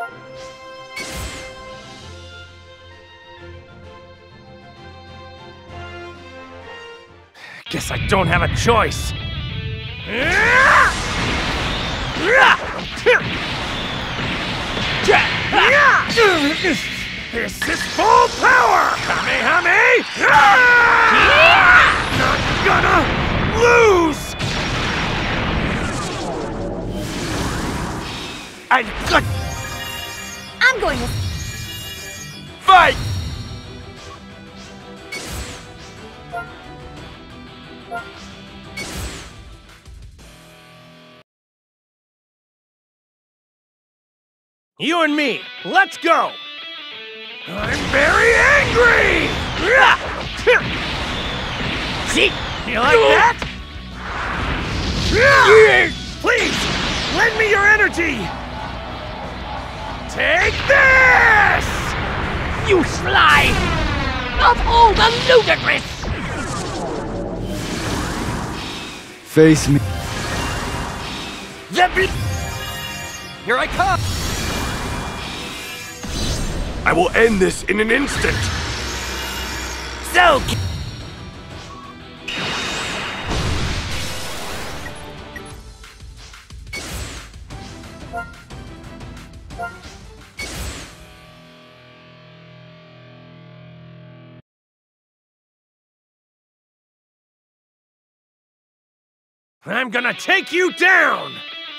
Guess I don't have a choice. This is full power! Kamehameha! Not gonna lose! I'm going to... Fight! You and me, let's go! I'm very angry! See? You like that? Please, lend me your energy! Take this! You sly! Of all the ludicrous! Face me. Here I come! I will end this in an instant! So... I'm gonna take you down!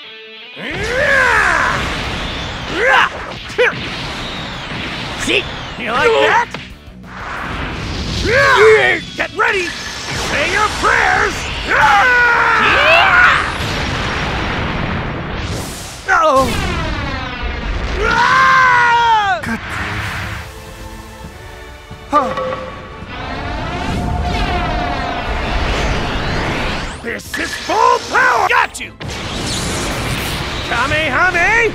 See? You like that? Get ready! Say your prayers! Uh-oh! Good grief. This is full power! Got you! Kamehameha!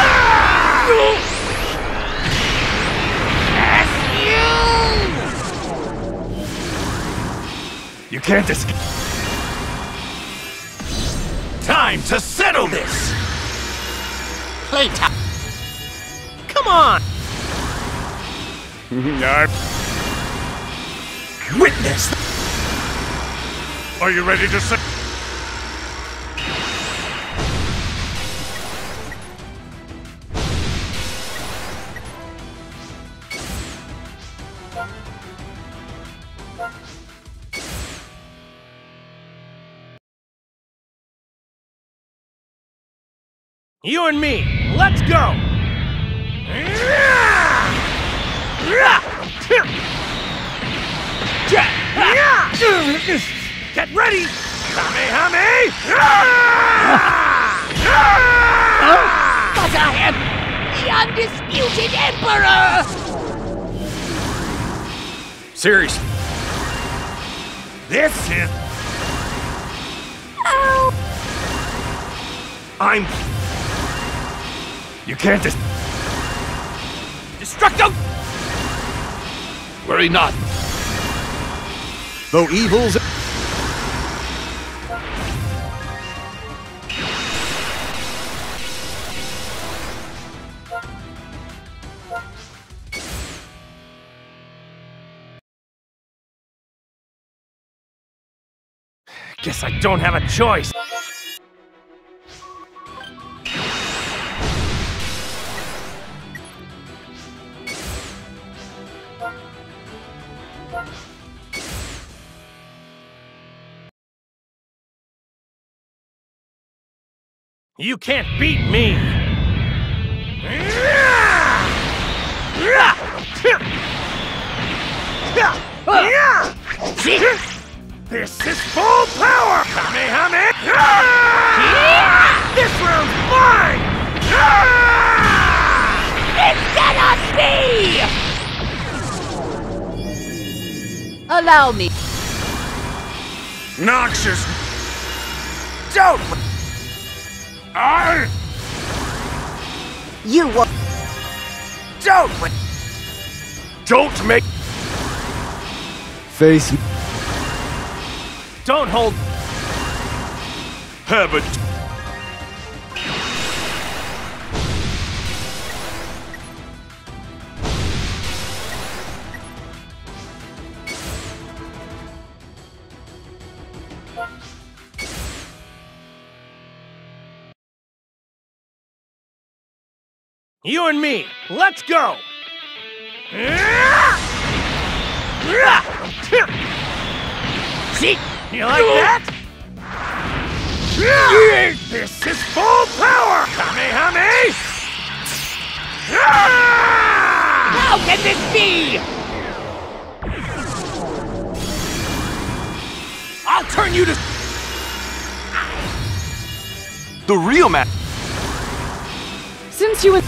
You can't escape. Time to settle this! Playtime! Come on! Witness! Are you ready to set? You and me, let's go! Get ready! Kamehameha! But I am the undisputed Emperor! Seriously. This is... Ow! I'm... You can't Destructo! Worry not. Though evils... Guess I don't have a choice. You can't beat me! This is full power! Kamehameha! This round's mine! It cannot be! Allow me. Noxious! Don't! You will... Don't make... Face me. Don't hold... Have it. You and me, let's go! See? You like that? This is full power! Kamehame! How can this be? I'll turn you to... The real man. Since you...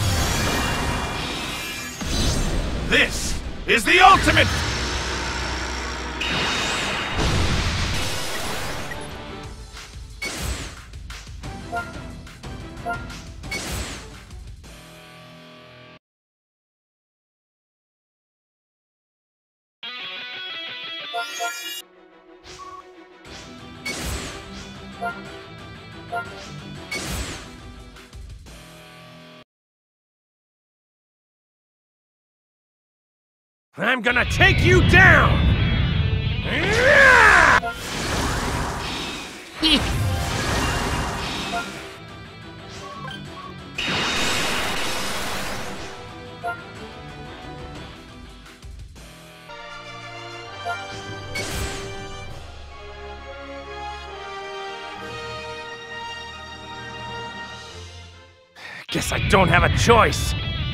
This is the ultimate. I'm gonna take you down! Guess I don't have a choice.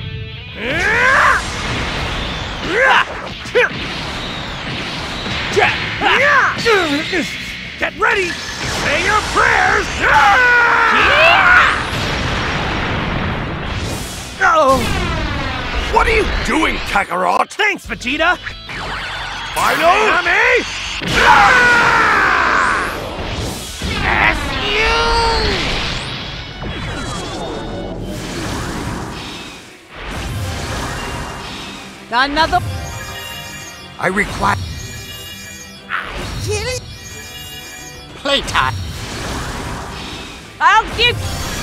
Get ready! Say your prayers! What are you doing, Kakarot? Thanks, Vegeta! Final? Another... I require... Playtime! I'll give...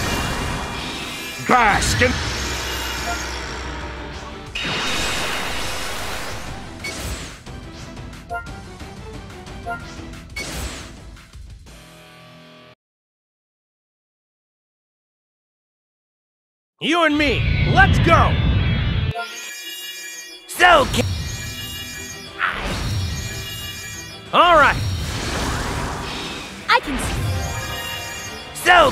Bask in... You and me, let's go! So... Alright! I can... So...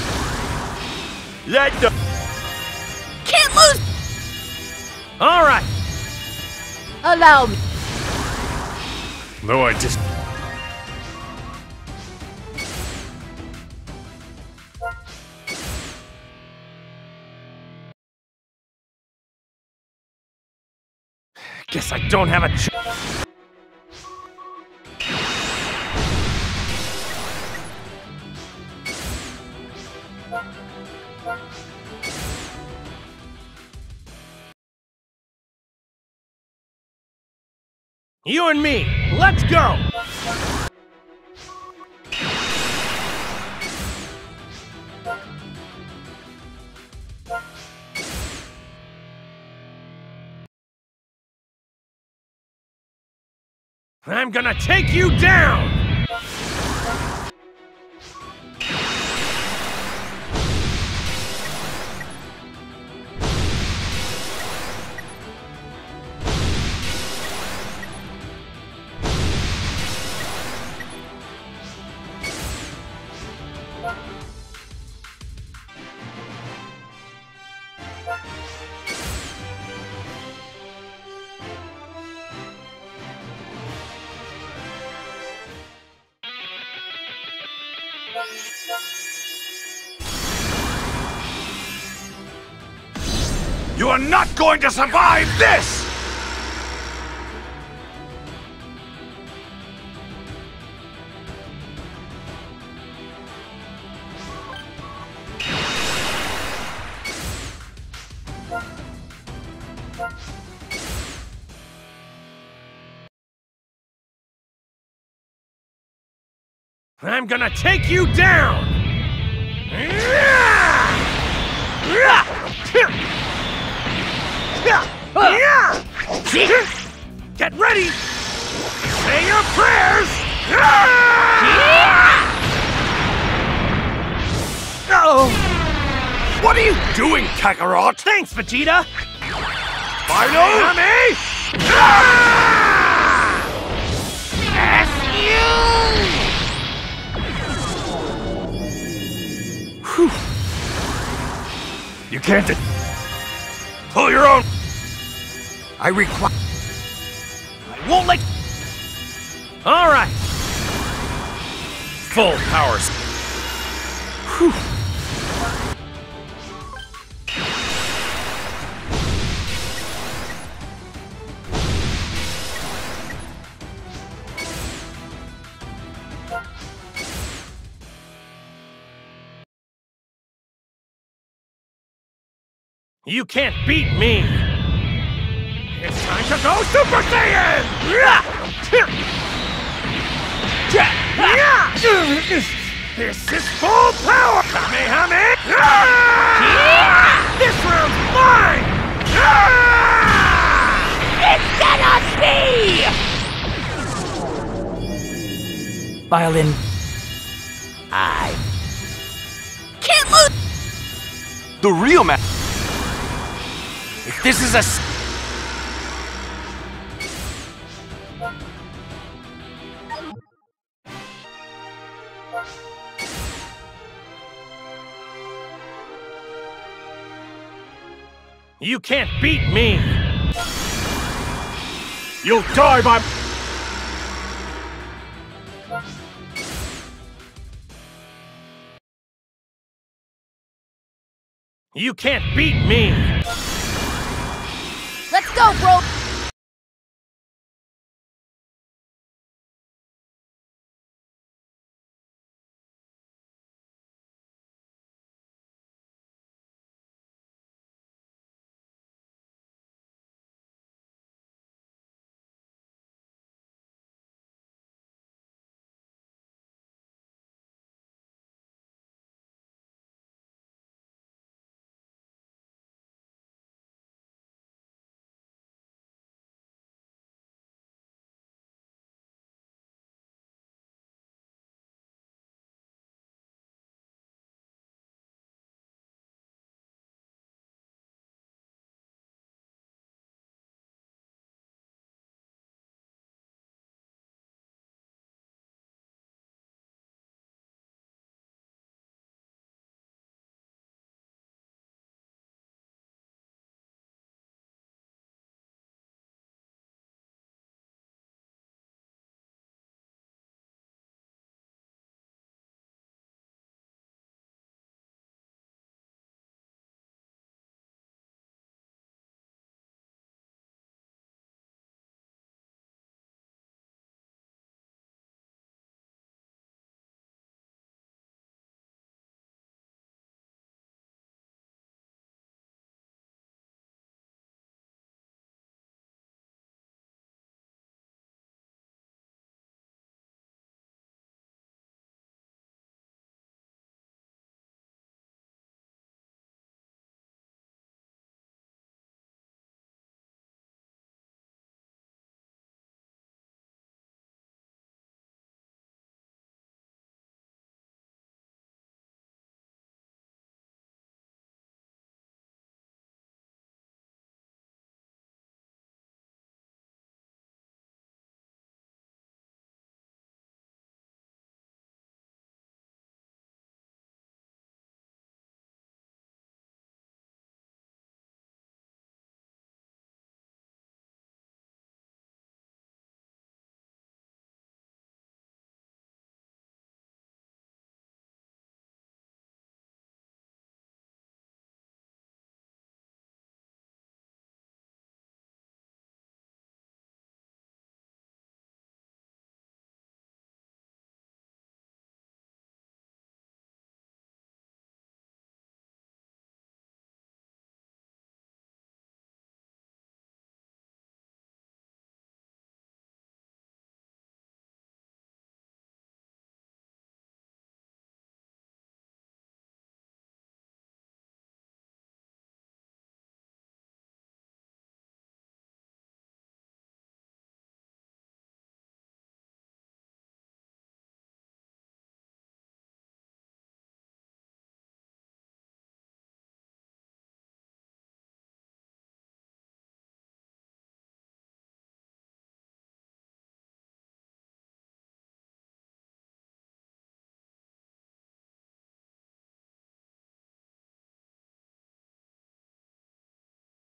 Let the... Can't lose! Alright! Allow me. No, I just... Guess I don't have a choice. You and me, let's go! I'm gonna take you down! You are not going to survive this! I'm gonna take you down! Get ready! Say your prayers! What are you doing, Kakarot? Thanks, Vegeta! Final? Nami! You can't pull your own. I require... I won't let... All right. Full powers. Whew. You can't beat me! It's time to go Super Saiyan! This is full power! Kamehameha! This round's mine! It cannot be! Violin. I can't lose! The real man. If this is a... You can't beat me! You'll die by... You can't beat me! Let's go, bro!